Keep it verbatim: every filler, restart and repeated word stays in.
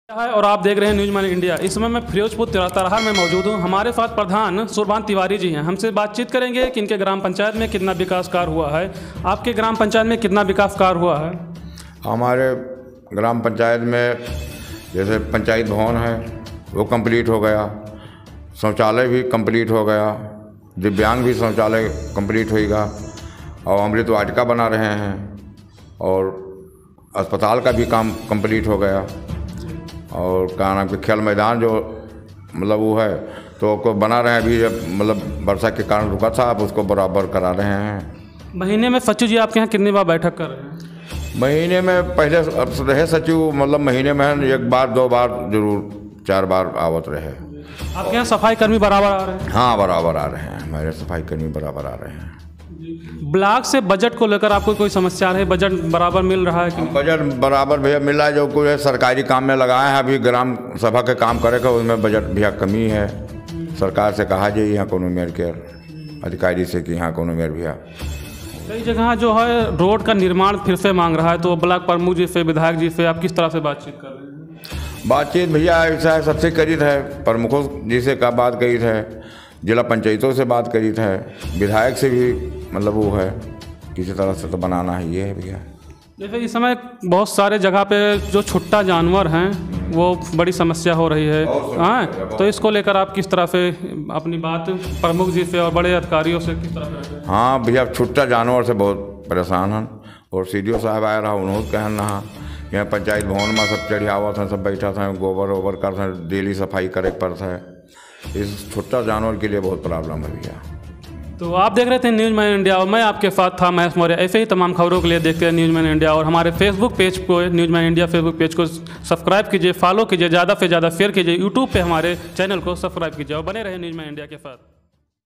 है और आप देख रहे हैं न्यूज़ मैन इंडिया। इस समय मैं फिरोजपुर तिराहा में मौजूद हूं। हमारे साथ प्रधान सुरभान तिवारी जी हैं। हमसे बातचीत करेंगे कि इनके ग्राम पंचायत में कितना विकास कार्य हुआ है। आपके ग्राम पंचायत में कितना विकास कार्य हुआ है? हमारे ग्राम पंचायत में जैसे पंचायत भवन है वो कंप्लीट हो गया, शौचालय भी कंप्लीट हो गया, दिव्यांग भी शौचालय कंप्लीट होगा और अमृत वाटिका बना रहे हैं और अस्पताल का भी काम कंप्लीट हो गया और क्या नाम के खेल मैदान जो मतलब वो है तो को बना रहे हैं अभी, मतलब वर्षा के कारण रुका था, अब उसको बराबर करा रहे हैं। महीने में सचिव जी आपके यहाँ कितनी बार बैठक कर रहे हैं? महीने में पहले रहे सचिव, मतलब महीने में एक बार दो बार जरूर चार बार आवत रहे। आपके यहाँ सफाई कर्मी बराबर आ रहे हैं? हाँ, बराबर आ रहे हैं, हमारे सफाई कर्मी बराबर आ रहे हैं। ब्लॉक से बजट को लेकर आपको कोई समस्या है? बजट बराबर मिल रहा है कि नहीं? बजट बराबर भैया मिल रहा है, जो कुछ सरकारी काम में लगाए हैं, अभी ग्राम सभा के काम करेगा उसमें बजट भैया कमी है। सरकार से कहा जाए यहाँ कोनो मेयर के अधिकारी से कि यहाँ कोनो मेयर भैया कई जगह जो है रोड का निर्माण फिर से मांग रहा है, तो ब्लॉक प्रमुख जी से, विधायक जी से आप किस तरह से बातचीत कर रहे हैं? बातचीत भैया ऐसा है, सबसे करी है, प्रमुखों जी से का बात करी है, जिला पंचायतों से बात करी है, विधायक से भी मतलब वो है किसी तरह से तो बनाना है ये है भैया। जैसे इस समय बहुत सारे जगह पे जो छुट्टा जानवर हैं वो बड़ी समस्या हो रही है, हाँ, तो इसको लेकर आप किस तरह से अपनी बात प्रमुख जी से और बड़े अधिकारियों से किस तरह से? हाँ भैया, छुट्टा जानवर से बहुत परेशान हैं और सी डी ओ साहब आया रहा, उन्होंने कहन रहा यहाँ पंचायत भवन में सब चढ़ियावत हैं, सब बैठा था, गोबर वोबर कर था, डेली सफाई करे पड़ता है। इस छुट्टा जानवर के लिए बहुत प्रॉब्लम है भैया। तो आप देख रहे थे न्यूज़ मैन इंडिया और मैं आपके साथ था महेश मौर्य। ऐसे ही तमाम खबरों के लिए देखते हैं न्यूज़ मैन इंडिया और हमारे फेसबुक पेज को, news man India Facebook page को सब्सक्राइब कीजिए, फॉलो कीजिए, ज़्यादा से ज़्यादा शेयर कीजिए, यूट्यूब पे हमारे चैनल को सब्सक्राइब कीजिए और बने रहे न्यूज़ मैन इंडिया के साथ।